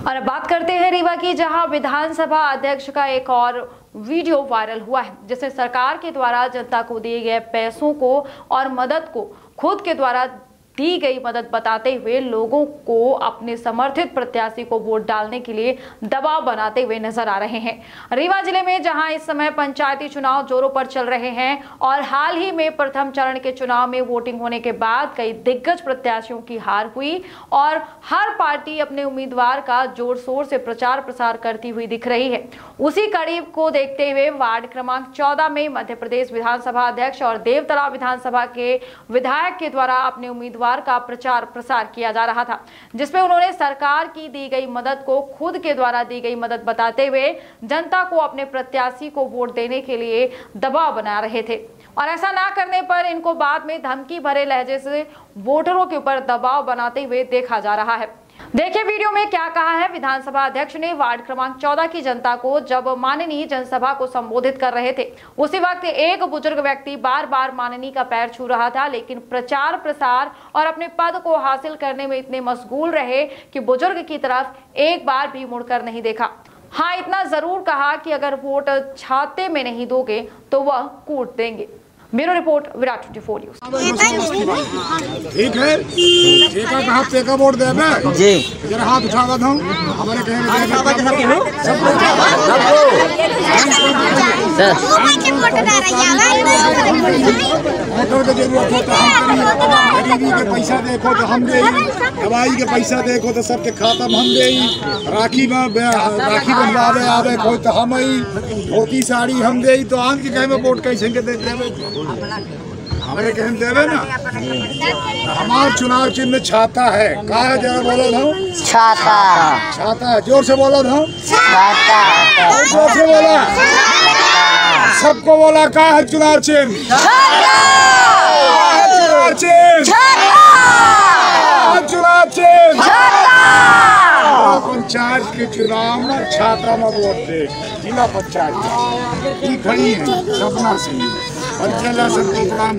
और अब बात करते हैं रीवा की, जहां विधानसभा अध्यक्ष का एक और वीडियो वायरल हुआ है, जिसमें सरकार के द्वारा जनता को दिए गए पैसों को और मदद को खुद के द्वारा दी गई मदद बताते हुए लोगों को अपने समर्थित प्रत्याशी को वोट डालने के लिए दबाव बनाते हुए नजर आ रहे हैं। रीवा जिले में जहां इस समय पंचायती चुनाव जोरों पर चल रहे हैं और हाल ही में प्रथम चरण के चुनाव में वोटिंग होने के बाद कई दिग्गज प्रत्याशियों की हार हुई और हर पार्टी अपने उम्मीदवार का जोर शोर से प्रचार प्रसार करती हुई दिख रही है। उसी कड़ी को देखते हुए वार्ड क्रमांक 14 में मध्य प्रदेश विधानसभा अध्यक्ष और देवतला विधानसभा के विधायक के द्वारा अपने उम्मीदवार का प्रचार प्रसार किया जा रहा था, जिसमें उन्होंने सरकार की दी गई मदद को खुद के द्वारा दी गई मदद बताते हुए जनता को अपने प्रत्याशी को वोट देने के लिए दबाव बना रहे थे और ऐसा ना करने पर इनको बाद में धमकी भरे लहजे से वोटरों के ऊपर दबाव बनाते हुए देखा जा रहा है। देखिए वीडियो में क्या कहा है विधानसभा अध्यक्ष ने वार्ड क्रमांक 14 की जनता को। जब माननीय जनसभा को संबोधित कर रहे थे, उसी वक्त एक बुजुर्ग व्यक्ति बार बार माननीय का पैर छू रहा था, लेकिन प्रचार प्रसार और अपने पद को हासिल करने में इतने मशगूल रहे कि बुजुर्ग की तरफ एक बार भी मुड़कर नहीं देखा। हाँ, इतना जरूर कहा कि अगर वोट छाते में नहीं दोगे तो वह कूट देंगे। Bureau report, Virat 24 news. ठीक है, एक हाथ पे का वोट दे जी, जरा हाथ उठा दो हमारे वोटर के जरूरत हो तो हम गरीबी के पैसा देखो तो हम दे, दवाई के पैसा देखो तो सबके खाता में हम दे, राखी बनवावे आवे कोई तो हम धोती साड़ी हम दे, तो आम के कहे में वोट कैसे के देते हमारे कहन देवे ना। हमार चुनाव चिन्ह छाता है, का है जरा बोलो ना। छाता, छाता, जोर से बोलो ना। छाता, जोर से बोला, सबको बोला का है चुनाव चिन्ह। चुनाव चिन्ह, चुनाव चिन्ह। पंचायत के चुनाव में छाता में वोट दे, जिला पंचायत की खड़ी है सपना सिंह और जिला संतोष राम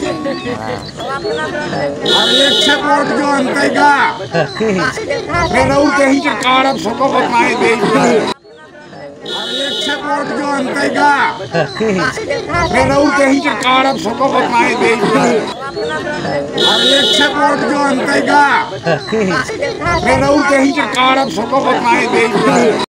एक छे वोट जो अंतेगा फिर कहीं के कारण सबको बताए दे, एक छे वोट जो अंतेगा फिर कहीं के कारण सबको बताए दे, एक छे वोट जो अंतेगा फिर कहीं के कारण सबको बताए दे।